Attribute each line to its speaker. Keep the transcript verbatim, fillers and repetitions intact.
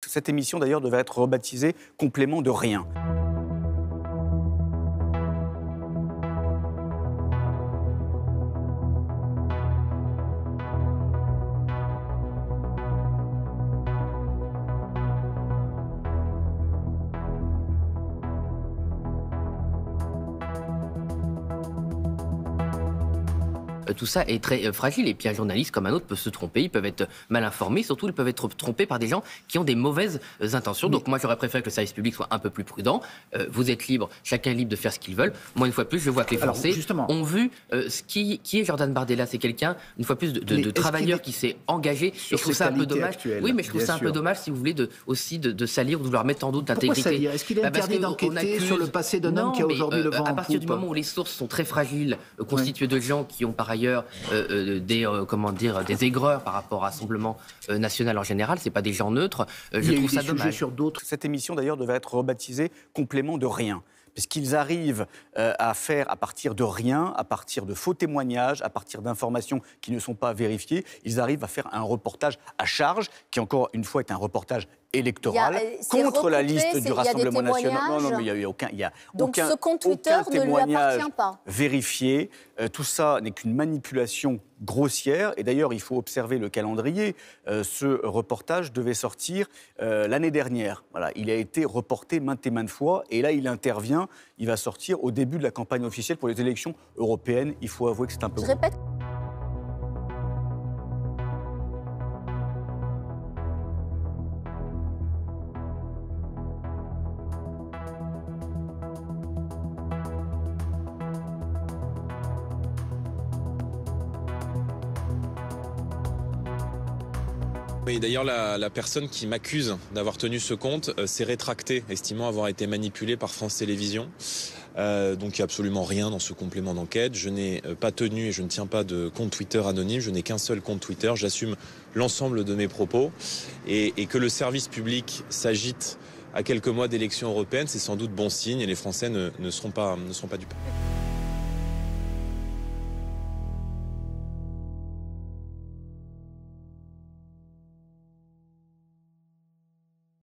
Speaker 1: Cette émission d'ailleurs devait être rebaptisée « Complément de rien ».
Speaker 2: Tout ça est très fragile et puis un journaliste comme un autre peut se tromper, ils peuvent être mal informés, surtout ils peuvent être trompés par des gens qui ont des mauvaises intentions. Donc moi j'aurais préféré que le service public soit un peu plus prudent. Euh, vous êtes libre, chacun est libre de faire ce qu'il veut. Moi une fois de plus je vois que les Français Alors, ont vu euh, ce qui, qui est Jordan Bardella, c'est quelqu'un une fois plus de, de, de travailleur qui s'est engagé. Et je trouve ça un peu dommage. Actuelles, oui mais je trouve ça un sûr. peu dommage si vous voulez de, aussi de, de salir ou de vouloir mettre en doute l'intégrité.
Speaker 3: Est-ce qu'il est bah, interdit d'enquêter sur le passé d'un homme qui a aujourd'hui euh, le vent
Speaker 2: à
Speaker 3: en
Speaker 2: partir
Speaker 3: poupe.
Speaker 2: du moment où les sources sont très fragiles, euh, constituées oui. de gens qui ont par ailleurs euh, des, euh, comment dire, des aigreurs par rapport à Rassemblement euh, national en général, c'est pas des gens neutres, euh, je trouve ça dommage.
Speaker 1: Sur d'autres. Cette émission d'ailleurs devait être rebaptisée « Complément de rien ». Puisqu'ils arrivent euh, à faire à partir de rien, à partir de faux témoignages, à partir d'informations qui ne sont pas vérifiées, ils arrivent à faire un reportage à charge, qui encore une fois est un reportage électoral,
Speaker 4: a,
Speaker 1: contre la liste du Rassemblement national. Non, non, mais il n'y a, a aucun, il y a
Speaker 4: Donc
Speaker 1: aucun,
Speaker 4: ce compte Twitter
Speaker 1: aucun témoignage
Speaker 4: ne lui appartient pas.
Speaker 1: vérifié. Euh, tout ça n'est qu'une manipulation grossière. Et d'ailleurs, il faut observer le calendrier. Euh, ce reportage devait sortir euh, l'année dernière. Voilà, il a été reporté maintes et maintes fois. Et là, il intervient. Il va sortir au début de la campagne officielle pour les élections européennes. Il faut avouer que c'est un peu...
Speaker 4: Je répète.
Speaker 5: Et d'ailleurs, la, la personne qui m'accuse d'avoir tenu ce compte euh, s'est rétractée, estimant avoir été manipulée par France Télévisions. Euh, donc il n'y a absolument rien dans ce complément d'enquête. Je n'ai euh, pas tenu et je ne tiens pas de compte Twitter anonyme. Je n'ai qu'un seul compte Twitter. J'assume l'ensemble de mes propos. Et, et que le service public s'agite à quelques mois d'élections européennes, c'est sans doute bon signe et les Français ne, ne seront pas, ne seront pas dupes.